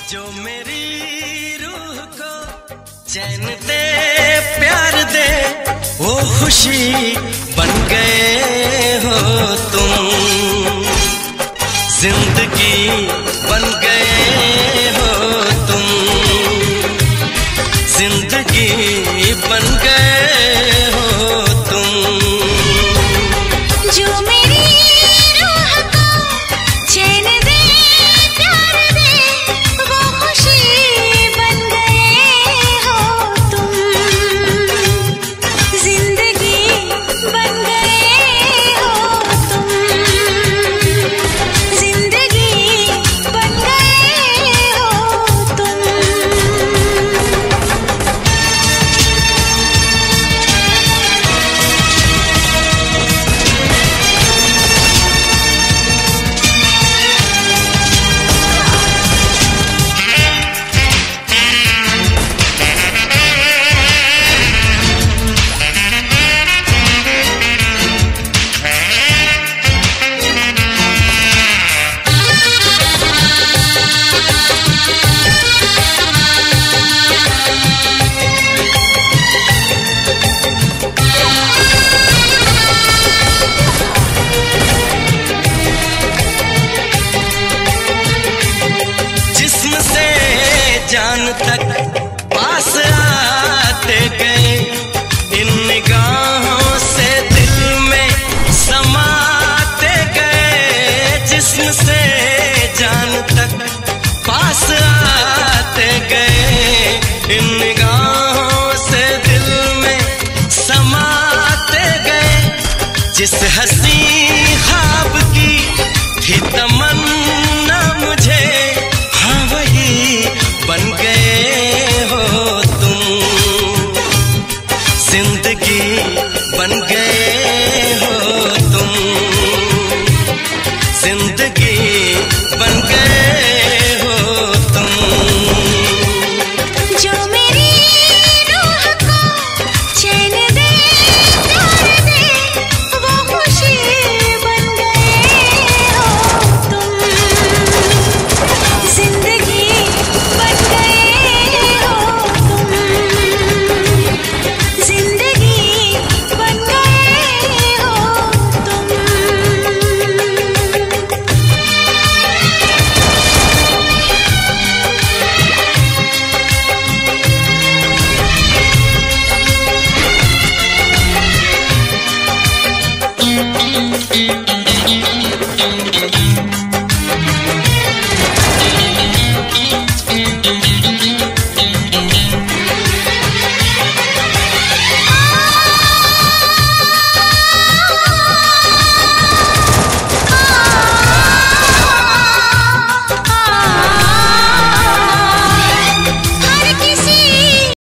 जो मेरी रूह को चैन दे प्यार दे वो खुशी बन गए हो तुम, जिंदगी बन गए हो तुम, जिंदगी बन गए हो तुम। जो मेरी रूह को चैन दे प्यार दे वो खुशी बन गए हो तुम, जिंदगी बन गए हो तुम, जिंदगी बन गए हो तुम। जान तक पास आते गए, इन निगाहों से दिल में समाते गए, जिस्म से जान तक पास आते गए, इन निगाहों से दिल में समाते गए। जिस हंसी ख्वाब की थी तमन्ना मुझे, हाँ वही बन गए हो तुम, जिंदगी बन गए हो तुम, जिंदगी बन गए हो तुम। जो मेरी रूह को चैन दे प्यार दे वो खुशी बन गए हो तुम, जिंदगी बन गए हो तुम, जिंदगी बन गए हो तुम। तुम